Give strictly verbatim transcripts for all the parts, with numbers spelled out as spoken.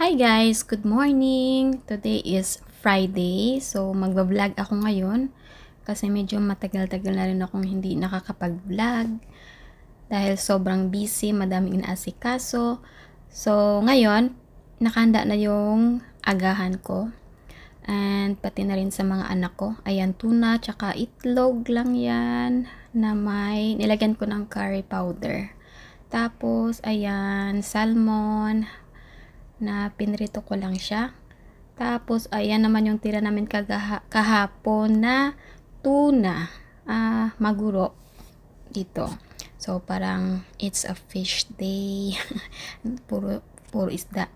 Hi guys! Good morning! Today is Friday. So, magbablog ako ngayon. Kasi medyo matagal-tagal na rin akong hindi nakakapag-vlog. Dahil sobrang busy, madaming inaasikaso. So, ngayon, nakahanda na yung agahan ko. And pati na rin sa mga anak ko. Ayan, tuna, tsaka itlog lang yan. Na may, nilagyan ko ng curry powder. Tapos, ayan, salmon. Na pinrito ko lang siya. Tapos, ayan naman yung tira namin kagaha, kahapon na tuna. Ah, maguro. Dito. So, parang it's a fish day. puro, puro isda.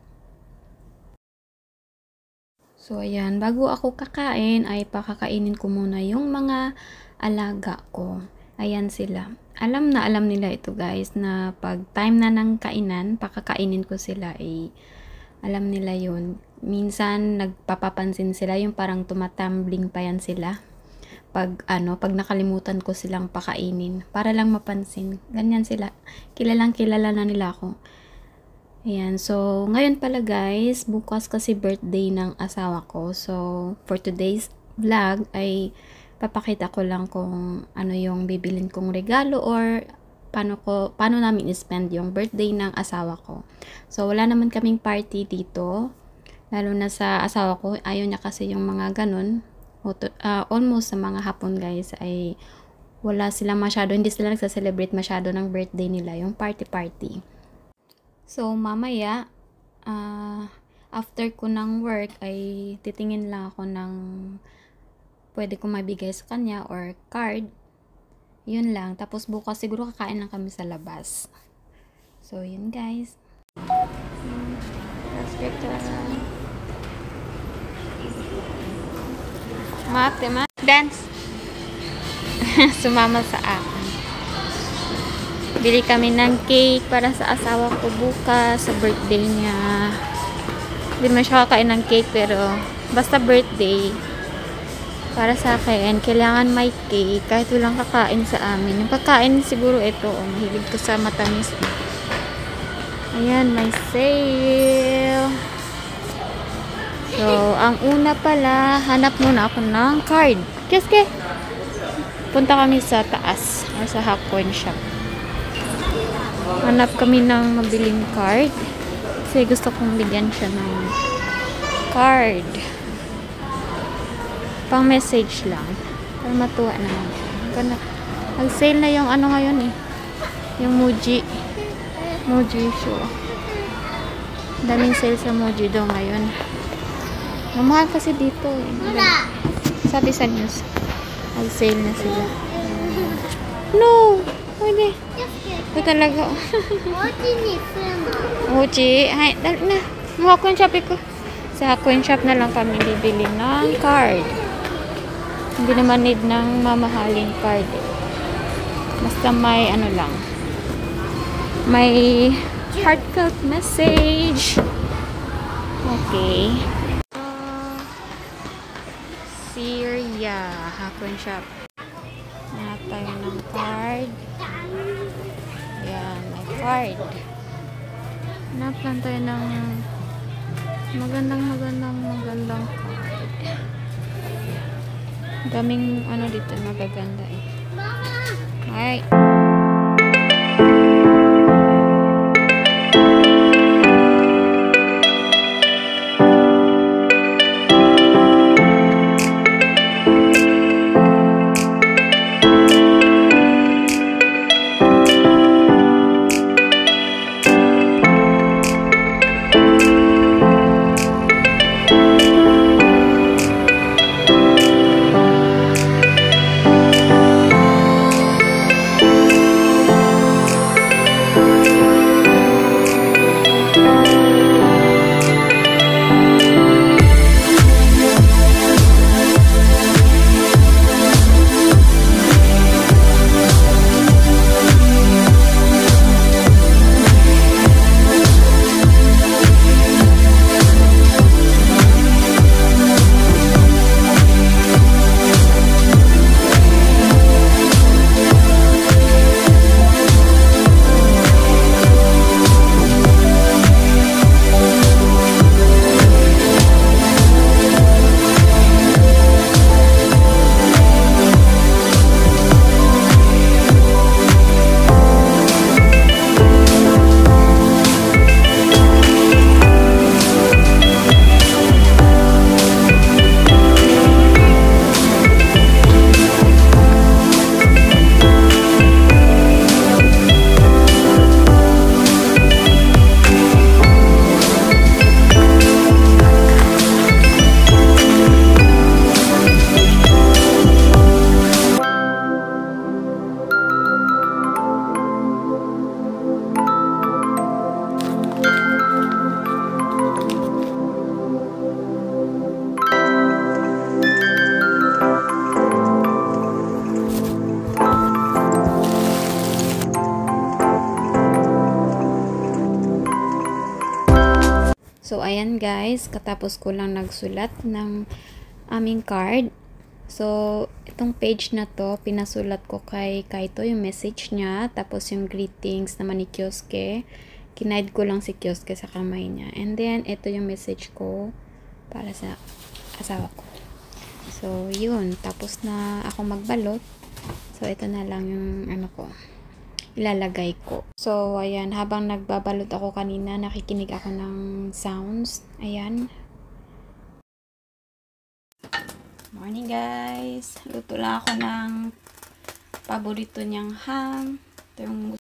So, ayan. Bago ako kakain, ay pakakainin ko muna yung mga alaga ko. Ayan sila. Alam na alam nila ito guys, na pag time na ng kainan, pakakainin ko sila ay alam nila yun. Minsan, nagpapapansin sila, yung parang tumatambling pa yan sila. Pag, ano, pag nakalimutan ko silang pakainin. Para lang mapansin. Ganyan sila. Kilalang kilala na nila ako. Ayan. So, ngayon pala guys, bukas kasi birthday ng asawa ko. So, for today's vlog, ay papakita ko lang kung ano yung bibilin kong regalo or paano ko paano namin i-spend yung birthday ng asawa ko. So wala naman kaming party dito. Lalo na sa asawa ko, ayaw niya kasi yung mga ganun. Uh, almost sa mga hapon guys ay wala sila masyado, hindi sila nagsa-celebrate masyado ng birthday nila, yung party party. So mamaya uh, after ko ng work ay titingin lang ako ng pwede ko mabigay sa kanya or card. Yun lang. Tapos bukas siguro kakain lang kami sa labas. So, yun guys. Let's get uh... Mate, ma. Dance. Sumama sa akin. Bili kami ng cake para sa asawa ko bukas sa birthday niya. Hindi man siya kakain ng cake pero basta birthday. Para sa akin, kailangan may cake kahit walang kakain sa amin. Yung kakain siguro ito, oh, mahilig ko sa matamis. Ayan, may sale. So, ang una pala, hanap muna ako ng card. Kiske. Punta kami sa taas or sa Hakwen shop. Hanap kami ng mabiling card. Kasi gusto kong bigyan siya ng card. Pang message lang. Para matuwa naman siya. Nag-sale na yung ano ngayon eh. Yung Muji. Muji show. Daming sale sa Muji daw ngayon. Mamahal kasi dito eh. Sabi sa news. Nag-sale na sila. No! Pwede. Ito talaga. Muji. Hay, dali na. Hakwen shop ko. Sa Hakwen shop na lang kami bibili ng card. Hindi naman need ng mamahaling card. Basta may ano lang. May heartfelt message. Okay. Uh, Syria. Hakwen shop. Hanap tayo ng card. Ayan, may card. Hanap lang tayo ng magandang magandang magandang card. Daming ano dito magaganda eh. Ay. So, ayan guys, katapos ko lang nagsulat ng aming card. So, itong page na to, pinasulat ko kay Kaito yung message niya, tapos yung greetings naman ni Kyosuke. Kinaid ko lang si Kyosuke sa kamay niya. And then, ito yung message ko para sa asawa ko. So, yun. Tapos na ako magbalot. So, ito na lang yung ano ko, ilalagay ko. So, ayan. Habang nagbabalot ako kanina, nakikinig ako ng sounds. Ayan. Morning guys! Luto lang ako ng paborito niyang ham. Ito yung